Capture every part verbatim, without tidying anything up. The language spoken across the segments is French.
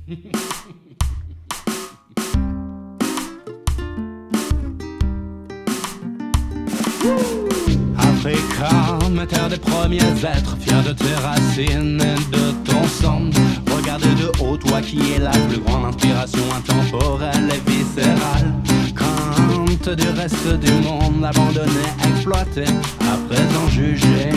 Africa, terre des premiers êtres, fier de tes racines et de ton sang. Regardez de haut, toi qui es la plus grande inspiration intemporelle et viscérale. Quand du reste du monde abandonné, exploité, à présent jugé.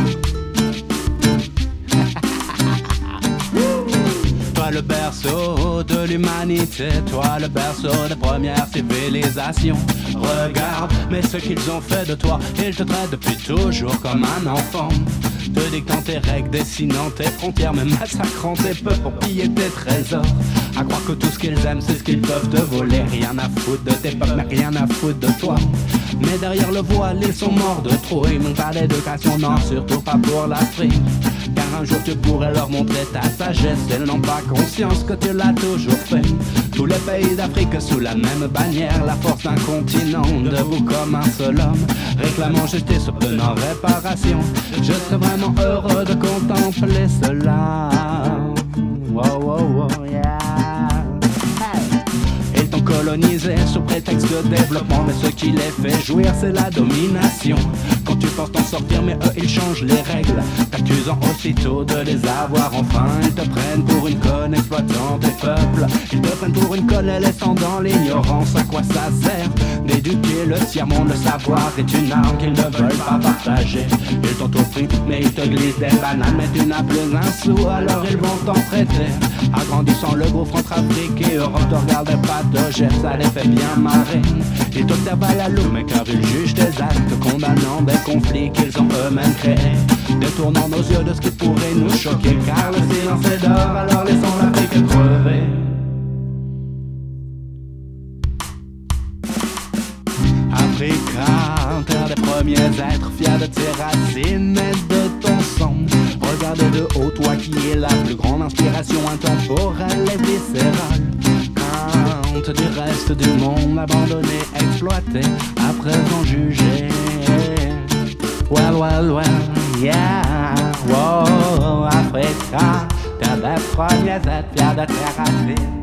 Toi le berceau de l'humanité, toi le berceau des premières civilisations. Regarde, mais ce qu'ils ont fait de toi, ils te traitent depuis toujours comme un enfant. Te dictant tes règles, dessinant tes frontières, mais massacrant tes peuples pour piller tes trésors. À croire que tout ce qu'ils aiment, c'est ce qu'ils peuvent te voler. Rien à foutre de tes peuples, mais rien à foutre de toi. Mais derrière le voile, ils sont morts de trop. Ils manquent pas d'éducation, non, surtout pas pour l'Afrique. Car un jour tu pourrais leur montrer ta sagesse. Ils n'ont pas conscience que tu l'as toujours fait. Tous les pays d'Afrique sous la même bannière, la force d'un continent, debout comme un seul homme, réclamant justice, obtenant réparation. Je serais vraiment heureux de contempler cela. Wow, wow, wow, yeah. Ils t'ont colonisé sous prétexte de développement, mais ce qui les fait jouir, c'est la domination. Quand tu penses t'en sortir, mais eux ils changent les règles, t'accusant aussitôt de les avoir enfin. Ils te prennent pour une conne exploitant tes peuples, ils te prennent pour une conne les laissant dans l'ignorance. À quoi ça sert d'éduquer le tiers-monde? Le savoir est une arme qu'ils ne veulent pas partager. Ils t'ont offert, mais ils te glissent des bananes, mais tu n'as plus un sou, alors ils vont t'en traiter. Agrandissant le groupe entre Afrique et Europe, te regardent pas de geste, ça les fait bien marrer. Ils t'observent à la loupe, mais car ils jugent tes actes, condamnant des conflits qu'ils ont eux-mêmes créés, détournant nos yeux de ce qui pourrait nous choquer. Car le silence est d'or, alors laissons l'Afrique crever. Africa, terre des premiers êtres, fier de tes racines et de ton sang. Regardez de haut, toi qui es la plus grande inspiration intemporelle et viscérale. Quand du reste du monde abandonné, exploité, à présent jugé. Well, well, well, yeah. Wow, Africa, terre des premiers êtres, fier de tes racines.